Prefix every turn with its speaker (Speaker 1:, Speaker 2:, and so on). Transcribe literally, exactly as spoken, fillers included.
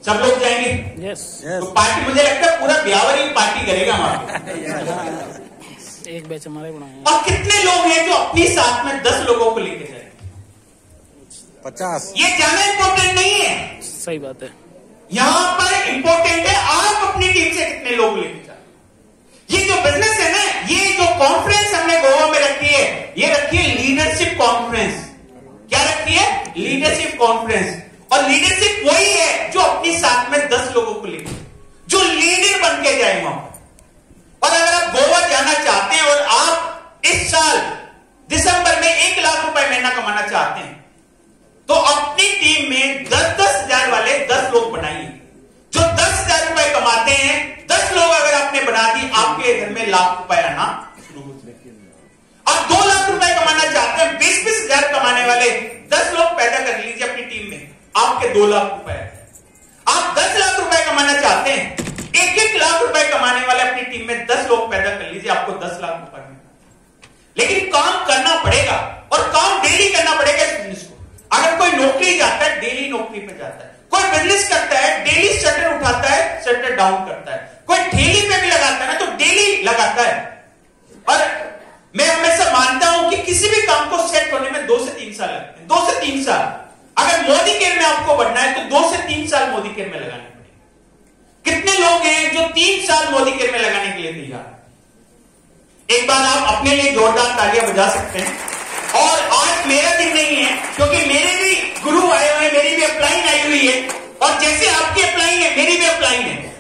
Speaker 1: सब लोग जाएंगे?
Speaker 2: यस
Speaker 1: तो पार्टी मुझे लगता है पूरा ब्यावर ही पार्टी करेगा वहां पे।
Speaker 2: एक बैच हमारे बनाए।
Speaker 1: और कितने लोग हैं जो अपनी साथ में दस लोगों को लेके जाएंगे?
Speaker 3: पचास।
Speaker 1: ये जाना इंपॉर्टेंट नहीं है,
Speaker 2: सही बात है।
Speaker 1: यहां पर इंपॉर्टेंट है आप अपनी टीम से कितने लोग लेके जाए। ये जो बिजनेस है ना, ये जो कॉन्फ्रेंस हमने गोवा में रखी है, ये रखी है लीडरशिप कॉन्फ्रेंस। क्या रखी है? Leadership conference. और लीडरशिप वही है जो अपनी साथ में दस लोगों को लेके, जो लीडर बन के जाए वहां पर। और अगर आप गोवा जाना चाहते हैं और आप इस साल दिसंबर में एक लाख रुपए महीना कमाना चाहते हैं, तो अपनी टीम में दस दस हजार वाले दस लोग बनाइए। जो दस हजार रुपए कमाते हैं, दस लोग अगर आपने बना दी, आपके घर में लाख रुपए आना शुरू हो जाएंगे। और दो लाख रुपए कमाना चाहते हैं, बीस बीस हजार कमाने वाले दस लोग पैदा कर लीजिए अपनी टीम में, आपके दो लाख रुपए। आप दस लाख रुपए कमाना चाहते हैं, एक एक लाख रुपए कमाने वाले अपनी टीम में दस लोग पैदा कर लीजिए, आपको दस लाख रुपए में। लेकिन काम करना पड़ेगा, और काम डेली करना पड़ेगा इस बिजनेस को। अगर कोई नौकरी जाता है, डेली नौकरी पे जाता है। कोई बिजनेस करता है, डेली शटर उठाता है, शटर डाउन करता है। कोई ठेली पे भी लगाता है ना, तो डेली लगाता है। और मैं हमेशा मानता हूं कि किसी भी काम को सेट होने में दो से तीन साल लगते हैं। दो से तीन साल। अगर मोदी केयर में आपको बढ़ना है, तो दो से तीन साल मोदी केयर में लगाने पड़ेंगे। कितने लोग हैं जो तीन साल मोदी केयर में लगाने के लिए तैयार? एक बार आप अपने लिए जोरदार तालियां बजा सकते हैं। और आज मेरा दिन नहीं है, क्योंकि मेरे भी गुरु आए हुए हैं, मेरी भी अपलाइन आई हुई है, और जैसे आपकी अपलाइन है, मेरी भी अपलाइन है।